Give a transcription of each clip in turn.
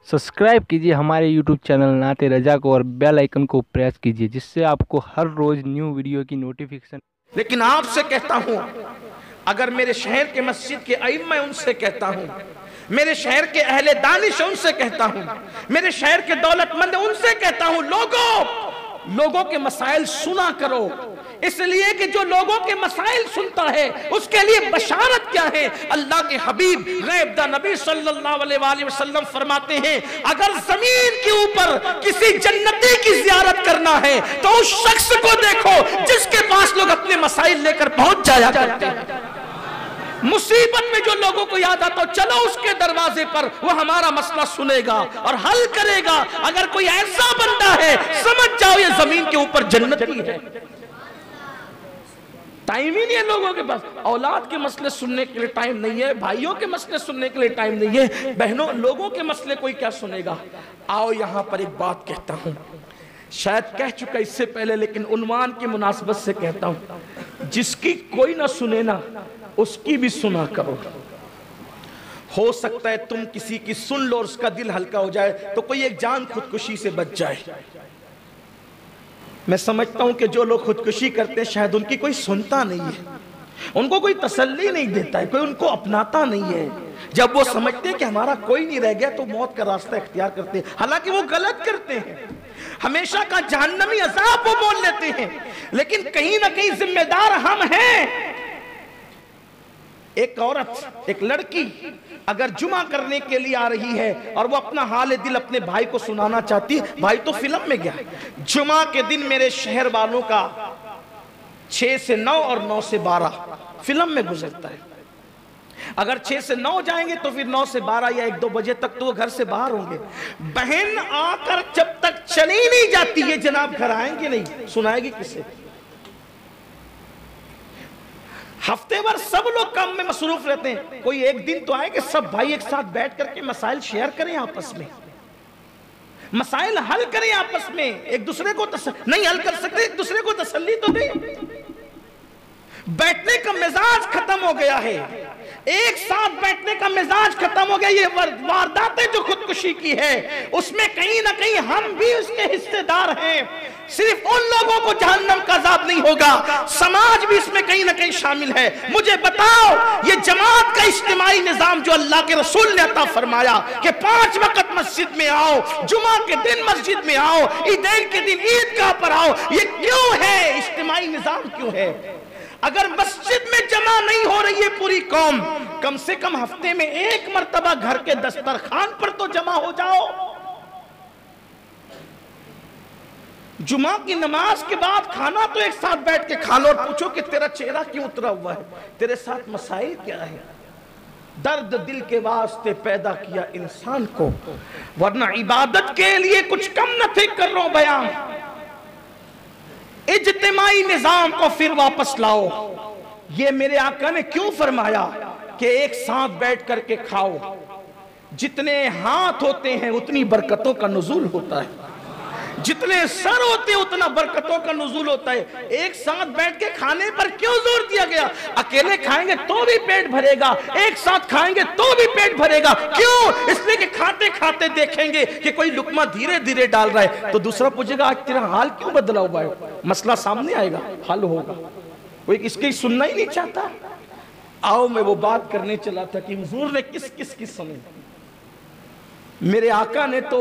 Subscribe कीजिए हमारे YouTube channel नाते रजा को और बेल आइकन को प्रेस कीजिए जिससे आपको हर रोज न्यू वीडियो की नोटिफिकेशन। लेकिन आपसे कहता हूं, अगर मेरे शहर के मस्जिद के आइम्मा उनसे कहता हूं, मेरे शहर के अहले दानिश उनसे कहता हूं, मेरे शहर के दौलतमंद उनसे कहता हूं, लोगों के मसाइल सुना करो, इसलिए कि जो लोगों के मसाइल सुनता है उसके लिए बशारत क्या है। अल्लाह के हबीब गैब दा नबी सल्लल्लाहु अलैहि वसल्लम फरमाते हैं, अगर जमीन के ऊपर किसी जन्नती की जियारत करना है तो उस शख्स को देखो जिसके पास लोग अपने मसाइल लेकर पहुंच जाया करते हैं। मुसीबत में जो लोगों को याद आता हो, चलो उसके दरवाजे पर, वो हमारा मसला सुनेगा और हल करेगा। अगर कोई ऐसा बंदा है समझ जाओ ये जमीन के ऊपर जन्नती है। टाइम ही नहीं है लोगों के पास, औलाद के मसले सुनने के लिए टाइम नहीं है, भाइयों के मसले सुनने के लिए टाइम नहीं है, बहनों लोगों के मसले कोई क्या सुनेगा। आओ यहां पर एक बात कहता हूं, शायद कह चुका इससे पहले लेकिन उन्वान की मुनासबत से कहता हूं, जिसकी कोई ना सुने ना उसकी भी सुना करो। हो सकता है तुम किसी की सुन लो और उसका दिल हल्का हो जाए तो कोई एक जान खुदकुशी से बच जाए। मैं समझता हूं कि जो लोग खुदकुशी करते हैं शायद उनकी कोई सुनता नहीं है, उनको कोई तसल्ली नहीं देता है, कोई उनको अपनाता नहीं है। जब वो समझते हैं कि हमारा कोई नहीं रह गया तो मौत का रास्ता इख्तियार करते हैं, हालांकि वो गलत करते हैं। हमेशा का जहन्नमी अज़ाब वो बोल लेते हैं, लेकिन कहीं ना कहीं जिम्मेदार हम हैं। एक औरत, एक लड़की अगर जुमा करने के लिए आ रही है और वो अपना हाल दिल अपने भाई को सुनाना चाहती है, भाई तो फिल्म में गया। जुमा के दिन मेरे शहर वालों का 6 से 9 और 9 से 12 फिल्म में गुजरता है। अगर 6 से 9 जाएंगे तो फिर 9 से 12 या 1-2 बजे तक तो वो घर से बाहर होंगे। बहन आकर जब तक चली नहीं जाती है, जनाब घर आएंगे नहीं, सुनाएगी किसे। हफ्ते भर सब लोग काम में मसरूफ रहते हैं, कोई एक दिन तो आए कि सब भाई एक साथ बैठ करके मसाइल शेयर करें, आपस में मसाइल हल करें, आपस में एक दूसरे को नहीं हल कर सकते, एक दूसरे को तसल्ली तो दें। बैठने का मिजाज खत्म हो गया है, एक साथ बैठने का मिजाज खत्म हो गया। ये वारदातें जो खुदकुशी की है उसमें कहीं ना कहीं हम भी उसके हिस्सेदार हैं। सिर्फ उन लोगों को जहन्नम का अज़ाब नहीं होगा, समाज भी इसमें कहीं ना कहीं शामिल है। मुझे बताओ, ये जमात का इज्तिमाई निजाम जो अल्लाह के रसूल ने अता फरमाया कि 5 वक्त मस्जिद में आओ, जुमा के दिन मस्जिद में आओ, ईदैन के दिन ईदगाह पर आओ, ये क्यों है? इज्तिमाई निजाम क्यों है? अगर मस्जिद में जमा नहीं हो रही है पूरी कौम, कम से कम हफ्ते में एक मर्तबा घर के दस्तरखान पर तो जमा हो जाओ। जुमा की नमाज के बाद खाना तो एक साथ बैठ के खा लो और पूछो कि तेरा चेहरा क्यों उतरा हुआ है, तेरे साथ मसाइल क्या है। दर्द दिल के वास्ते पैदा किया इंसान को, वरना इबादत के लिए कुछ कम न थे। कर रहा हूं बयान, इज्तिमाई निजाम को फिर वापस लाओ। ये मेरे आका ने क्यों फरमाया कि एक साथ बैठ करके खाओ। जितने हाथ होते हैं उतनी बरकतों का नुज़ूल होता है, जितने सर होते हैं उतना बरकतों का नुज़ूल होता है। एक साथ बैठ के खाने पर क्यों जोर दिया गया? अकेले खाएंगे तो भी पेट भरेगा, एक साथ खाएंगे तो भी पेट भरेगा। क्यों? इसलिए कि खाते खाते देखेंगे कि कोई लुकमा धीरे धीरे डाल रहा है तो दूसरा पूछेगा आज तेरा हाल क्यों बदला हुआ है। मसला सामने आएगा, हल होगा। कोई इसकी सुनना ही नहीं चाहता। आओ मैं वो बात करने चला था कि हुजूर ने किस किस की सुनी। मेरे आका ने तो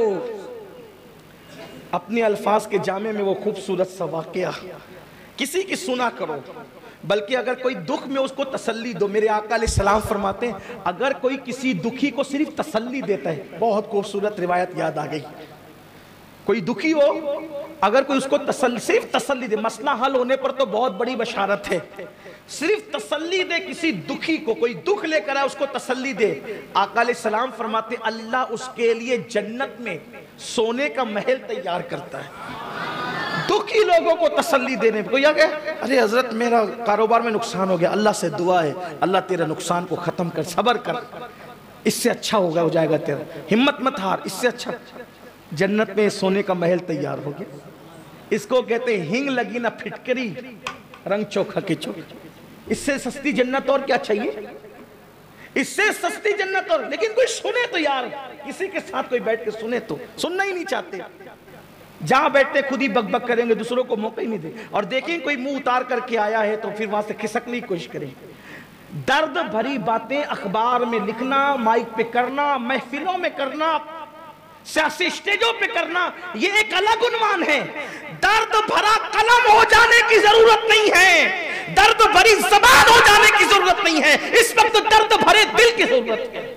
अपने अल्फाज के जामे में वो खूबसूरत सा वाक़या, किसी की सुना करो, बल्कि अगर कोई दुख में उसको तसल्ली दो। मेरे आका अलैहिस्सलाम फरमाते हैं अगर कोई किसी दुखी को सिर्फ तसल्ली देता है, बहुत खूबसूरत रिवायत याद आ गई। कोई दुखी हो, अगर कोई उसको सिर्फ तसल्ली दे, मसला हल होने पर तो बहुत बड़ी बशारत है। सिर्फ तसल्ली दे किसी दुखी को, कोई दुख लेकर आए उसको तसल्ली दे। आका अलैहिस्सलाम फरमाते अल्लाह उसके लिए जन्नत में सोने का महल तैयार करता है। दुखी लोगों को तसल्ली देने पे कोई आ गया, अरे हजरत मेरा कारोबार में नुकसान हो गया, अल्लाह से दुआ है अल्लाह तेरा नुकसान को खत्म कर, सब्र कर, इससे अच्छा होगा, हो जाएगा तेरा, हिम्मत मत हार, इससे अच्छा जन्नत में सोने का महल तैयार हो गया। इसको कहते हैं हिंग लगी ना फिटकरी, रंग चोखा के चोख। इससे सस्ती जन्नत और क्या चाहिए? اس سے سستی جنت اور لیکن کوئی سنے تو یار کسی کے ساتھ کوئی بیٹھ کے سنے تو سننا ہی نہیں چاہتے جہاں بیٹھتے خود ہی بک بک کریں گے دوسروں کو موقع ہی نہیں دے اور دیکھیں کوئی منہ اتار کر کے آیا ہے تو پھر وہاں سے کھسکنے کی کوشش کریں درد بھری باتیں اخبار میں لکھنا مائک پہ کرنا محفلوں میں کرنا سیاسی اسٹیجوں پہ کرنا یہ ایک الگ عنوان ہے درد بھرا قلم ہو جانے کی ضرورت نہیں ہے درد بھری زبان ہو جانے کی ضرورت نہیں ہے اس وقت درد بھرے دل کی ضرورت ہے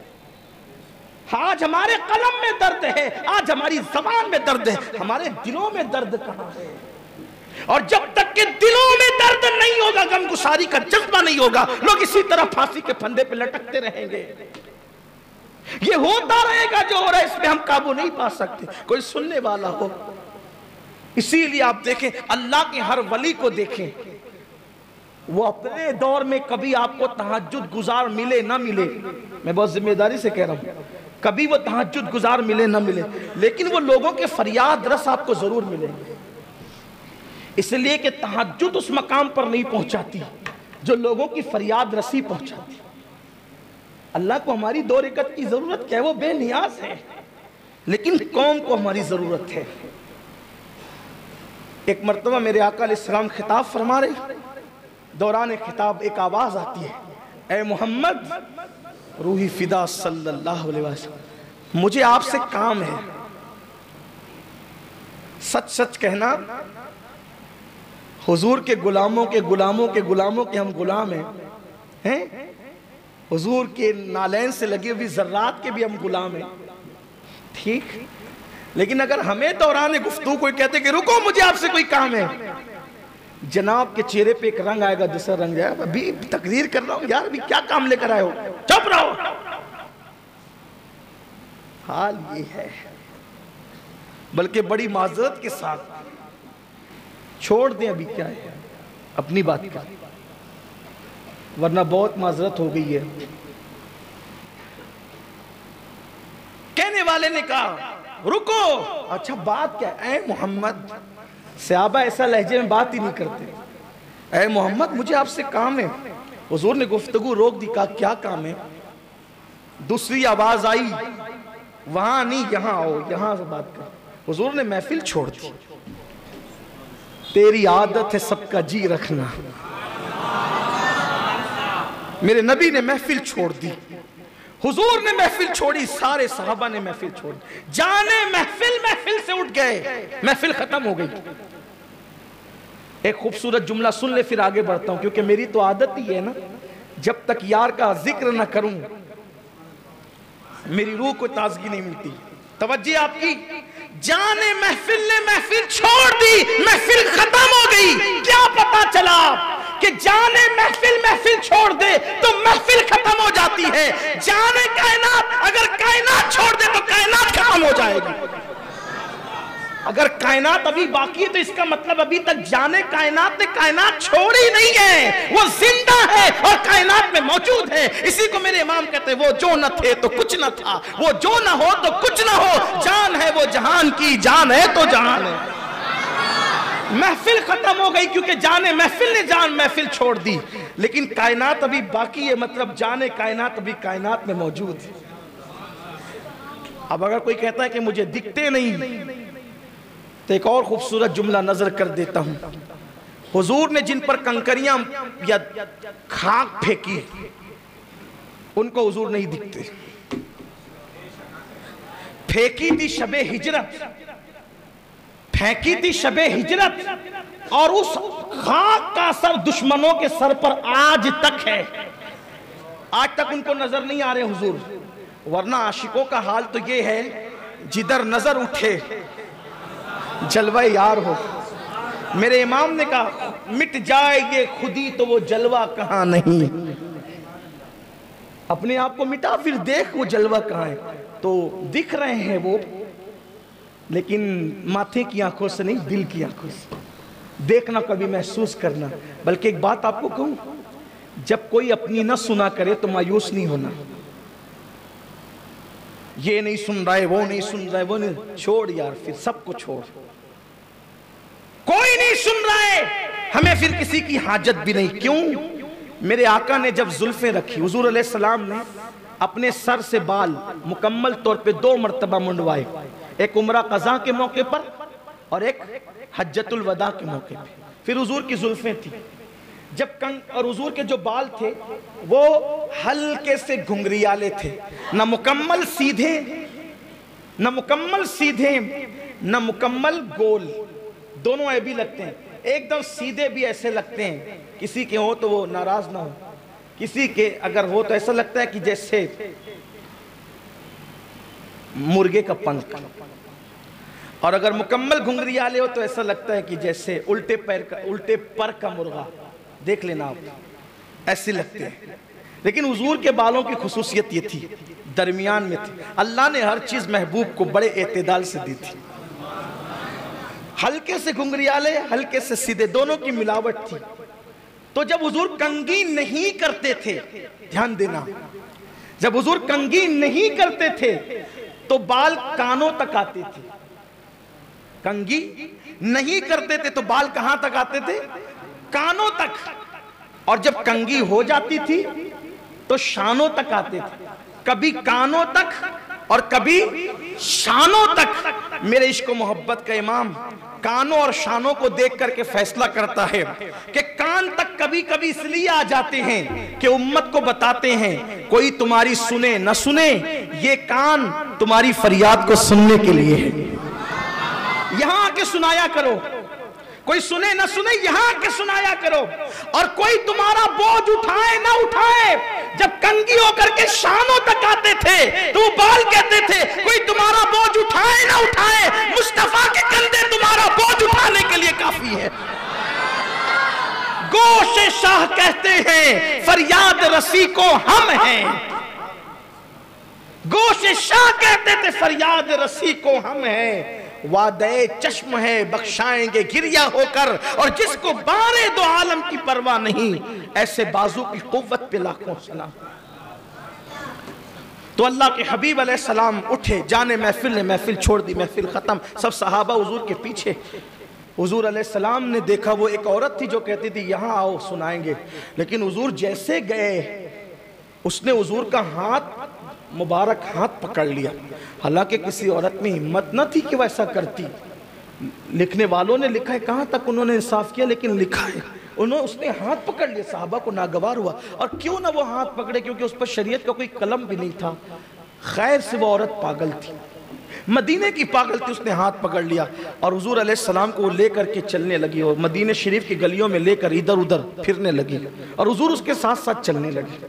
آج ہمارے قلم میں درد ہے آج ہماری زبان میں درد ہے ہمارے دلوں میں درد کہاں ہے اور جب تک کہ دلوں میں درد نہیں ہوگا غمگساری کا جذبہ نہیں ہوگا لوگ اسی طرح پھانسی کے پھندے پہ لٹکتے رہیں گے یہ ہوتا رہے گا جو ہو رہا ہے اس پہ ہم قابو نہیں پا سکتے کوئی سننے والا ہو اسی لیے آپ دیکھیں اللہ کے ہر ولی کو دیکھیں وہ اپنے دور میں کبھی آپ کو تہجد گزار ملے نہ ملے میں بہت ذمہ داری سے کہہ رہا ہوں کبھی وہ تہجد گزار ملے نہ ملے لیکن وہ لوگوں کے فریاد رس آپ کو ضرور ملے اس لیے کہ تہجد اس مقام پر نہیں پہنچاتی جو لوگوں کی فریاد رسی پہنچاتی اللہ کو ہماری 2 رکعت کی ضرورت کیا ہے وہ بے نیاز ہے لیکن قوم کو ہماری ضرورت ہے ایک مرتبہ میرے آقا علیہ السلام خطاب فرما رہے دوران خطاب ایک آواز آتی ہے اے محمد روحی فدا صلی اللہ علیہ وسلم مجھے آپ سے کام ہے سچ سچ کہنا حضور کے غلاموں کے غلاموں کے غلاموں کے ہم غلام ہیں حضور کے نالین سے لگے ہوئی ذرات کے بھی ہم غلام ہیں ٹھیک لیکن اگر ہمیں دوران گفتگو کوئی کہتے کہ رکو مجھے آپ سے کوئی کام ہے جناب کے چہرے پہ ایک رنگ آئے گا دوسرا رنگ جائے گا ابھی تقریر کر رہا ہوں یار ابھی کیا کام لے کر آئے ہو چپ رہو حال یہ ہے بلکہ بڑی معذرت کے ساتھ چھوڑ دیں ابھی کیا ہے اپنی بات کا ورنہ بہت معذرت ہو گئی ہے کہنے والے نے کہا رکو اچھا بات کیا اے محمد صحابہ ایسا لہجے میں بات ہی نہیں کرتے اے محمد مجھے آپ سے کام ہے حضور نے گفتگو روک دی کہا کیا کام ہے دوسری آواز آئی وہاں نہیں یہاں آؤ یہاں سے بات کر حضور نے محفل چھوڑ دی تیری عادت ہے سب کا جی رکھنا میرے نبی نے محفل چھوڑ دی حضور نے محفل چھوڑی سارے صحابہ نے محفل چھوڑی جانے محفل سے اٹھ گئے محفل ختم ہو گئی ایک خوبصورت جملہ سن لے پھر آگے بڑھتا ہوں کیونکہ میری تو عادت ہی ہے نا جب تک یار کا ذکر نہ کروں میری روح کو تازگی نہیں ملتی توجہ آپ کی جانے محفل نے محفل چھوڑ دی محفل ختم ہو گئی کیا پتا چلا کہ جانے محفل چھوڑ دے تو محفل ختم ہو جاتی ہے جانے کائنات اگر کائنات چھوڑ دے تو کائنات ختم ہو جائے گی اگر کائنات ابھی باقی ہے تو اس کا مطلب ابھی تک جانے کائنات نے کائنات چھوڑی نہیں ہے وہ زندہ ہے اور کائنات میں موجود ہے اسی کو میرے امام کہتے ہیں وہ جو نہ تھے تو کچھ نہ تھا وہ جو نہ ہو تو کچھ نہ ہو جان ہے وہ جہان کی جان ہے تو جہان ہے محفل ختم ہو گئی کیونکہ جانے محفل نے جان محفل چھوڑ دی لیکن کائنات ابھی باقی ہے مطلب جانے کائنات ابھی کائنات میں موجود ہے اب اگر کوئی کہتا ہے کہ مجھے دکھتے نہیں تو ایک اور خوبصورت جملہ نظر کر دیتا ہوں حضور نے جن پر کنکریاں یا خاک پھینکی ان کو حضور نہیں دکھتے پھینکی تھی شب ہجرت پھینکی تھی شب ہجرت اور اس خاک کا اثر دشمنوں کے سر پر آج تک ہے آج تک ان کو نظر نہیں آ رہے حضور ورنہ عاشقوں کا حال تو یہ ہے جدھر نظر اٹھے جلوہ یار ہو میرے امام نے کہا مٹ جائے یہ خودی تو وہ جلوہ کہاں نہیں اپنے آپ کو مٹا پھر دیکھ وہ جلوہ کہاں ہے تو دکھ رہے ہیں وہ لیکن ماتھے کی آنکھوں سے نہیں دل کی آنکھوں سے دیکھنا کبھی محسوس کرنا بلکہ ایک بات آپ کو کہوں جب کوئی اپنی نہ سنا کرے تو مایوس نہیں ہونا یہ نہیں سن رہا ہے وہ نہیں سن رہا ہے وہ نہیں چھوڑ یار پھر سب کو چھوڑ کوئی نہیں سن رہا ہے ہمیں پھر کسی کی حاجت بھی نہیں کیوں میرے آقا نے جب زلفیں رکھی، حضور علیہ السلام نے اپنے سر سے بال مکمل طور پہ 2 مرتبہ منڈوائے، ایک عمرہ قضا کے موقع پر اور ایک حجۃ الوداع کے موقع پہ. پھر حضور کی زلفیں تھی اور حضور کے جو بال تھے وہ ہلکے سے گھنگریالے تھے، نہ مکمل سیدھے نہ مکمل گول، دونوں ایبی لگتے ہیں. ایک دم سیدھے بھی ایسے لگتے ہیں، کسی کے ہو تو وہ ناراض نہ ہو، کسی کے اگر ہو تو ایسا لگتا ہے کہ جیسے مرغے کا پنکھ، اور اگر مکمل گھنگریالے ہو تو ایسا لگتا ہے کہ جیسے الٹے پر کا مرغا. دیکھ لینا آپ، ایسے لگتے ہیں. لیکن حضور کے بالوں کی خصوصیت یہ تھی، درمیان میں تھی. اللہ نے ہر چیز محبوب کو بڑے اعتدال سے دی تھی. ہلکے سے گھنگریالے، ہلکے سے سیدھے، دونوں کی ملاوٹ تھی. تو جب حضور کنگھی نہیں کرتے تھے، دھیان دینا، جب حضور کنگھی نہیں کرتے تھے تو بال کانوں تک آتے تھے. کنگھی نہیں کرتے تھے تو بال کہاں تک آتے تھے؟ کانوں تک. اور جب کنگھی ہو جاتی تھی تو شانوں تک آتے تھے. کبھی کانوں تک اور کبھی شانوں تک. میرے عشق و محبت کا امام کانوں اور شانوں کو دیکھ کر کے فیصلہ کرتا ہے کہ کان تک کبھی کبھی اس لیے آ جاتے ہیں کہ امت کو بتاتے ہیں کوئی تمہاری سنے نہ سنے، یہ کان تمہاری فریاد کو سننے کے لیے ہے. یہاں آ کے سنایا کرو، کوئی سنے نہ سنے یہاں آ کے سنایا کرو. اور کوئی تمہارا بوجھ اٹھائے نہ اٹھائے، جب کنگھی ہو کر کے شانوں تک آتے تھے تو وہ بال کہتے تھے کوئی تمہارا بوجھ اٹھائے نہ اٹھائے، مصطفیٰ کے کندھے تمہارا بوجھ اٹھانے کے لیے کافی ہے. گوش شاہ کہتے ہیں فریاد رسی کو ہم ہیں. گوش شاہ کہتے تھے فریاد رسی کو ہم ہیں. وعدہ چشم ہے بخشائیں گے گریہ ہو کر، اور جس کو بارے دو عالم کی پرواہ نہیں، ایسے بازو کی قوت پہ لاکھوں سلام. تو اللہ کے حبیب علیہ السلام اٹھے، جانے محفل نے محفل چھوڑ دی، محفل ختم، سب صحابہ حضور کے پیچھے. حضور علیہ السلام نے دیکھا وہ ایک عورت تھی جو کہتی تھی یہاں آؤ سنائیں گے. لیکن حضور جیسے گئے اس نے حضور کا مبارک ہاتھ پکڑ لیا. حالانکہ کسی عورت میں ہمت نہ تھی کہ وہ ایسا کرتی. لکھنے والوں نے لکھا ہے، کہاں تک انہوں نے انصاف کیا، لیکن لکھا ہے اس نے ہاتھ پکڑ لیا. صحابہ کو ناگوار ہوا. اور کیوں نہ وہ ہاتھ پکڑے؟ کیونکہ اس پر شریعت کا کوئی قلم بھی نہیں تھا. خیر سے وہ عورت پاگل تھی، مدینے کی پاگل تھی. اس نے ہاتھ پکڑ لیا اور حضور علیہ السلام کو لے کر کے چلنے لگی، اور مدینہ شریف کی گلیوں میں لے کر ادھر ادھر پھرنے لگی، اور حضور اس کے ساتھ ساتھ چلنے لگے.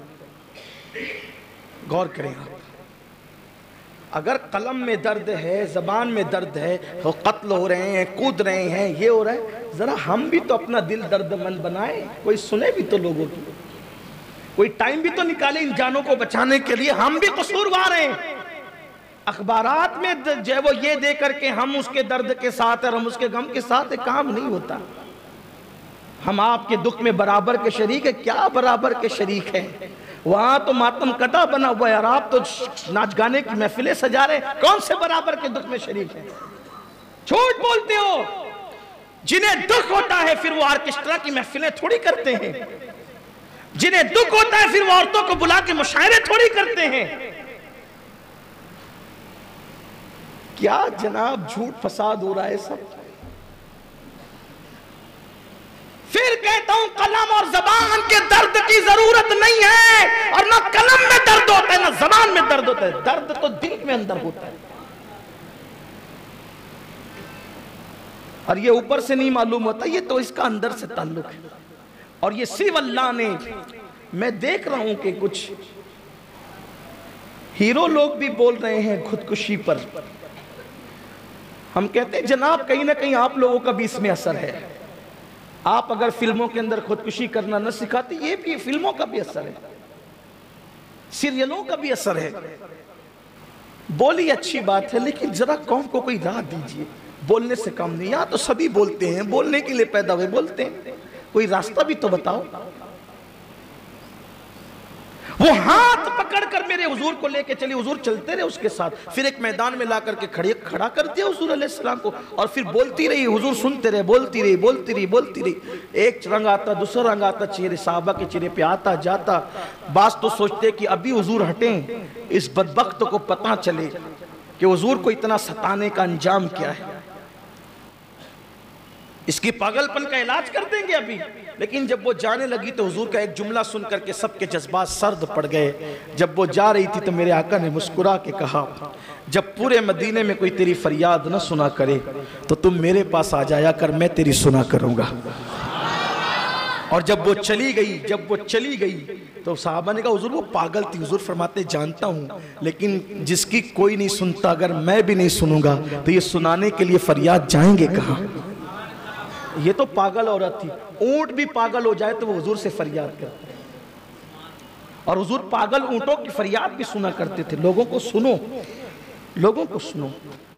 غور کریں آپ، اگر قلم میں درد ہے، زبان میں درد ہے، قتل ہو رہے ہیں، کود رہے ہیں، یہ ہو رہا ہے، ذرا ہم بھی تو اپنا دل درد مند بنائیں، کوئی سنے بھی تو لوگوں کی، کوئی ٹائم بھی تو نکالے ان جانوں کو بچانے کے لیے. ہم بھی قصوروار ہیں. اخبارات میں جو وہ یہ دے کر کے ہم اس کے درد کے ساتھ اور ہم اس کے غم کے ساتھ کام نہیں ہوتا. ہم آپ کے دکھ میں برابر کے شریک ہیں. کیا برابر کے شریک ہیں؟ وہاں تو ماتم کٹا بنا ہوا ہے اور آپ تو ناچ گانے کی محفلیں سجا رہے ہیں. کون سے برابر کے دکھ میں شریک ہیں؟ جھوٹ بولتے ہو. جنہیں دکھ ہوتا ہے پھر وہ آرکسٹرا کی محفلیں تھوڑی کرتے ہیں. جنہیں دکھ ہوتا ہے پھر وہ عورتوں کو بلا کے مشاعرے تھوڑی کرتے ہیں. کیا جناب جھوٹ فساد ہو رہا ہے سب. پھر کہتا ہوں قلم اور زبان کے درد کی ضرورت نہیں ہے، اور نہ قلم میں درد ہوتا ہے نہ زبان میں درد ہوتا ہے. درد تو دل میں اندر ہوتا ہے، اور یہ اوپر سے نہیں معلوم ہوتا، یہ تو اس کا اندر سے تعلق ہے. اور یہ صرف اللہ نے، میں دیکھ رہا ہوں کہ کچھ ہیرو لوگ بھی بول رہے ہیں خودکشی پر. ہم کہتے ہیں جناب کہیں نہ کہیں آپ لوگوں کا بھی اس میں اثر ہے. آپ اگر فلموں کے اندر خودکشی کرنا نہ سکھاتے، یہ بھی فلموں کا بھی اثر ہے، سیریلوں کا بھی اثر ہے. بولی اچھی بات ہے، لیکن ذرا قوم کو کوئی راہ دیجئے. بولنے سے کم نہیں. یہاں تو سبھی بولتے ہیں، بولنے کے لیے پیدا ہوئے بولتے ہیں. کوئی راستہ بھی تو بتاؤ. وہ ہاتھ پکڑ کر میرے حضور کو لے کے چلی، حضور چلتے رہے اس کے ساتھ، پھر ایک میدان میں لا کر کے کھڑا کر دیا حضور علیہ السلام کو، اور پھر بولتی رہی، حضور سنتے رہے، بولتی رہی، ایک رنگ آتا دوسرا رنگ آتا، چہرے صحابہ کے چہرے پہ آتا جاتا۔ بعض تو سوچتے کہ ابھی حضور ہٹیں، اس بدبخت کو پتہ چلے کہ حضور کو اتنا ستانے کا انجام کیا ہے، اس کی پاگل پن کا علاج کر دیں گے ابھی۔ لیکن جب وہ جانے لگی تو حضور کا ایک جملہ سن کر کے سب کے جذبات سرد پڑ گئے۔ جب وہ جا رہی تھی تو میرے آقا نے مسکرا کے کہا، جب پورے مدینے میں کوئی تیری فریاد نہ سنا کرے تو تم میرے پاس آ جایا کر، میں تیری سنا کروں گا۔ اور جب وہ چلی گئی تو صحابہ نے کہا حضور وہ پاگل تھی۔ حضور فرماتے جانتا ہوں، لیکن جس کی کوئی نہیں سنتا اگر میں بھی نہیں سنوں گا تو یہ سنانے کے لیے فریاد جائیں گے کہاں؟ یہ تو پاگل عورت تھی، اونٹ بھی پاگل ہو جائے تو وہ حضور سے فریاد کرتے، اور حضور پاگل اونٹوں کی فریاد بھی سنا کرتے تھے۔ لوگوں کو سنو،